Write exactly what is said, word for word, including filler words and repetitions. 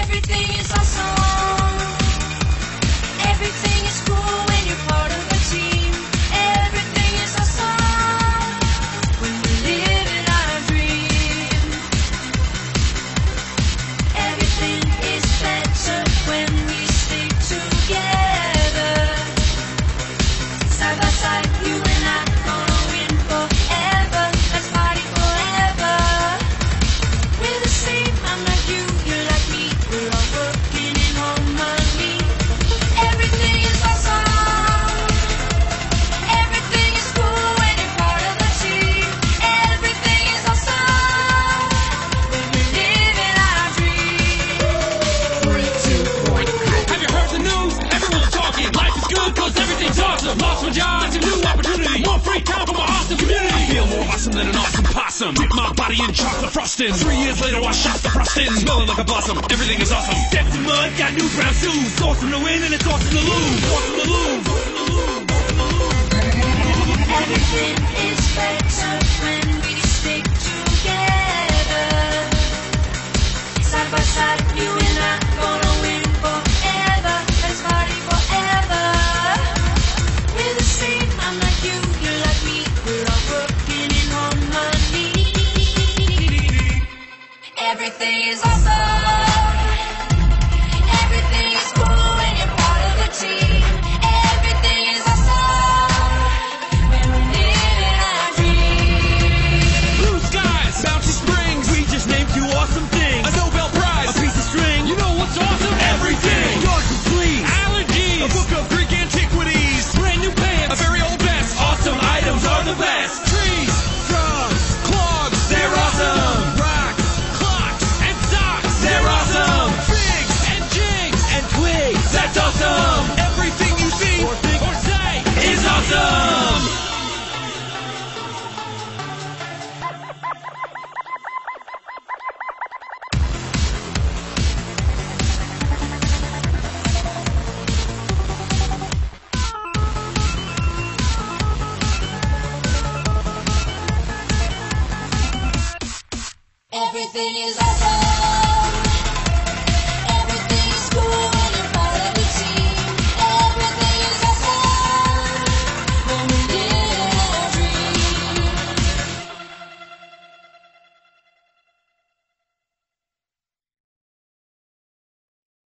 Everything is awesome. Everything is cool when you're part of a team. Everything is awesome when we live in our dream. Everything is better when we stick together. Side by side, you and I gonna win forever. Let's party forever. We're the same, I'm like you, you're like me. We're all working in harmony. Everything is awesome. Everything is cool when you're part of a team. Everything is awesome when we live in our dream. Three, two, one. Have you heard the news? Everyone's talking. Life is good cause everything's awesome. Lost my job, it's a new opportunity. More free time for my awesome community. I feel more awesome than an awesome possum. Dip my body in chocolate frosting. Three years later I shot the frosting. Smelling like a blossom. Everything is awesome. Steps in mud, got new brown shoes. It's awesome to win and it's awesome to lose. Awesome to lose. Everything is better when we stick together. Side by side, you and I gonna win forever. Let's party forever. We're the same, I'm like you, you're like me. We're all working in harmony. Everything is awesome. Everything is cool when you're part of a team. Everything is awesome when we live in our dream. Blue skies, bouncy springs. We just named two awesome things. A Nobel Prize, a piece of string. You know what's awesome? Everything. Dogs with fleas, allergies, a book of Greek antiquities, brand new pants, a very old vest. Awesome items are the best. Trees, drums, clogs, they're awesome. Rocks, clocks, and socks, they're awesome. Figs and jigs and twigs, that's awesome. Everything you see or think or say is awesome. Everything is awesome.